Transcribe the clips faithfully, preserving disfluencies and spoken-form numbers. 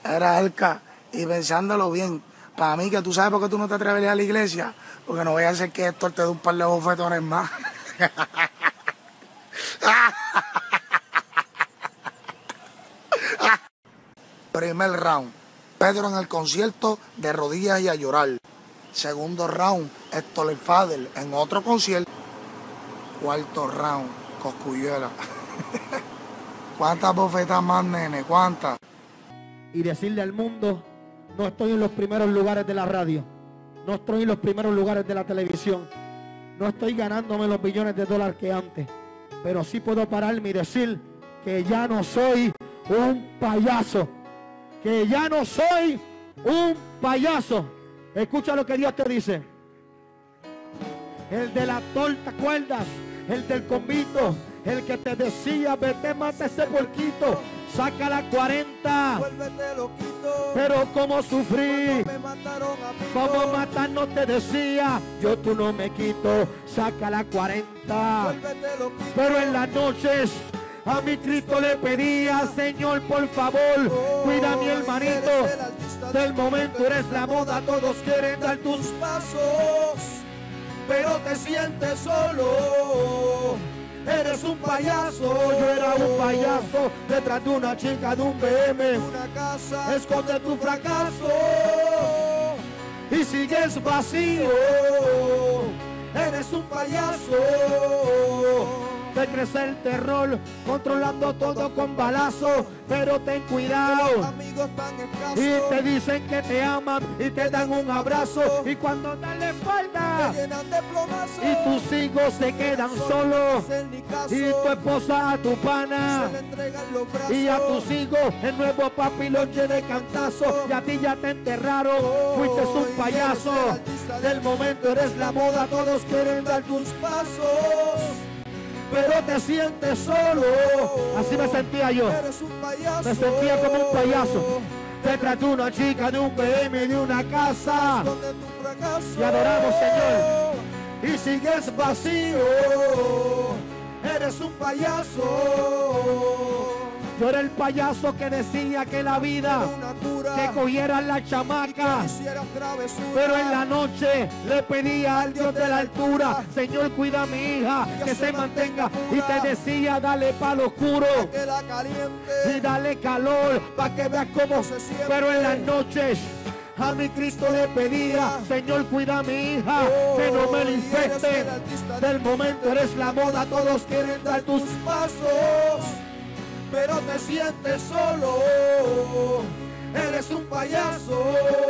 Era Alca. Y pensándolo bien, para mí que tú sabes por qué tú no te atreves a ir a la iglesia, porque no voy a hacer que Héctor te dé un par de bofetones más. Primer round, Pedro en el concierto de rodillas y a llorar. Segundo round, Héctor el Father en otro concierto. Cuarto round, Cosculluela. ¿Cuántas bofetas más, nene? ¿Cuántas? Y decirle al mundo, no estoy en los primeros lugares de la radio, no estoy en los primeros lugares de la televisión, no estoy ganándome los billones de dólares que antes, pero sí puedo pararme y decir que ya no soy un payaso, que ya no soy un payaso. Escucha lo que Dios te dice. El de la torta, ¿cuerdas? El del convito, el que te decía, vete, mata ese puerquito, saca la cuarenta, pero como sufrí, como matar no te decía, yo tú no me quito, saca la cuarenta, pero en las noches a mi Cristo le pedía, Señor, por favor, cuida a mi hermanito, del momento eres la moda, todos quieren dar tus pasos, pero te sientes solo. Eres un payaso, yo era un payaso, detrás de una chica, de un B M, esconde tu fracaso y sigues vacío. Eres un payaso, te crece el terror, controlando todo con balazo, pero ten cuidado. Y te dicen que te aman y te dan un abrazo, y cuando dan la espalda y tus hijos se quedan solos, y tu esposa a tu pana y a tus hijos el nuevo papi lo llena de cantazo, y a ti ya te enterraron, fuiste un payaso, del momento eres la moda, todos quieren dar tus pasos, pero te sientes solo. Así me sentía yo, me sentía como un payaso, detrás de una chica, de un B M, de una casa, y adoramos, Señor, y sigues vacío. Eres un payaso. Yo era el payaso que decía que la vida, que cogieran la chamaca, pero en la noche le pedía al Dios de la altura, Señor, cuida a mi hija, que se mantenga, y te decía, dale palo oscuro y dale calor para que veas cómo se siente. Pero en las noches a mi Cristo le pedía, Señor, cuida a mi hija, que no me la infecte, del momento eres la moda, todos quieren dar tus pasos, pero te sientes solo. Eres un payaso,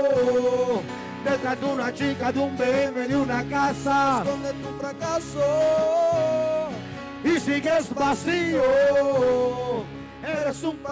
detrás de una chica, de un B M, de una casa, esconde tu fracaso y sigues vacío. Eres un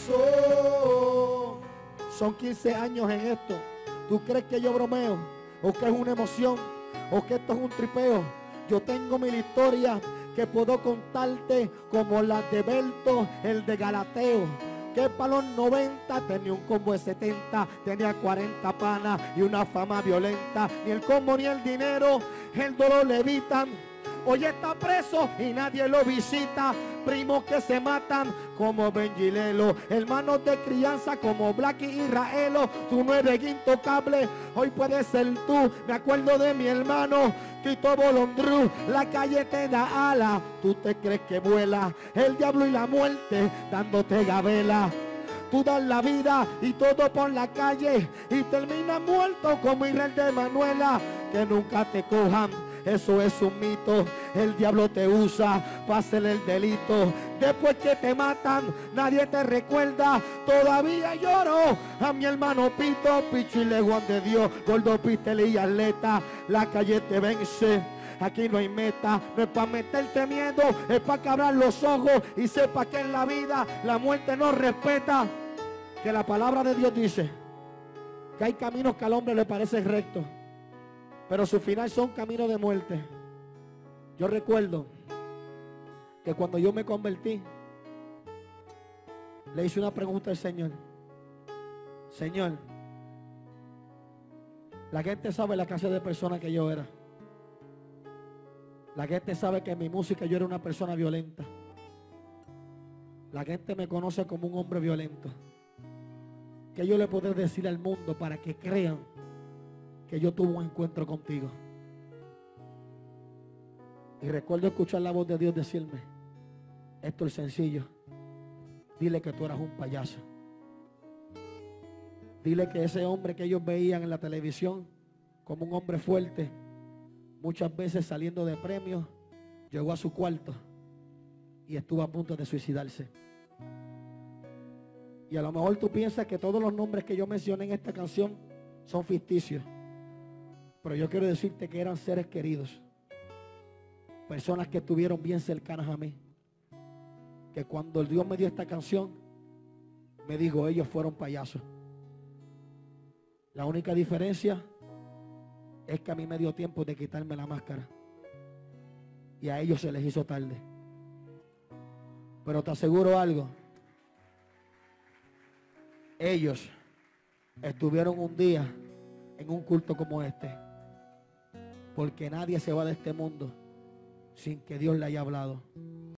payaso. Son quince años en esto. ¿Tú crees que yo bromeo? ¿O que es una emoción? ¿O que esto es un tripeo? Yo tengo mil historias que puedo contarte, como las de Berto, el de Galateo, que para los noventa tenía un combo de setenta, tenía cuarenta panas y una fama violenta. Ni el combo ni el dinero el dolor le evitan. Hoy está preso y nadie lo visita. Primos que se matan como Benjilelo, hermanos de crianza como Black y Israelo. Tú no eres intocable, hoy puedes ser tú. Me acuerdo de mi hermano Tito Bolondru, la calle te da ala, tú te crees que vuela, el diablo y la muerte dándote gabela. Tú das la vida y todo por la calle y terminas muerto como Israel de Manuela. Que nunca te cojan, eso es un mito. El diablo te usa para hacer el delito. Después que te matan, nadie te recuerda. Todavía lloro a mi hermano Pito, Pichile, Juan de Dios, Gordo, Pitel y Atleta. La calle te vence. Aquí no hay meta, no es para meterte miedo, es para que abran los ojos y sepa que en la vida la muerte no respeta. Que la palabra de Dios dice que hay caminos que al hombre le parecen rectos, pero su final son caminos de muerte. Yo recuerdo que cuando yo me convertí, le hice una pregunta al Señor. Señor, la gente sabe la clase de persona que yo era. La gente sabe que en mi música yo era una persona violenta. La gente me conoce como un hombre violento. ¿Qué yo le puedo decir al mundo para que crean que yo tuve un encuentro contigo? Y recuerdo escuchar la voz de Dios decirme, esto es sencillo, dile que tú eras un payaso. Dile que ese hombre que ellos veían en la televisión como un hombre fuerte, muchas veces saliendo de premios, llegó a su cuarto y estuvo a punto de suicidarse. Y a lo mejor tú piensas que todos los nombres que yo mencioné en esta canción son ficticios, pero yo quiero decirte que eran seres queridos, personas que estuvieron bien cercanas a mí, que cuando Dios me dio esta canción me dijo, ellos fueron payasos. La única diferencia es que a mí me dio tiempo de quitarme la máscara y a ellos se les hizo tarde. Pero te aseguro algo, ellos estuvieron un día en un culto como este, porque nadie se va de este mundo sin que Dios le haya hablado.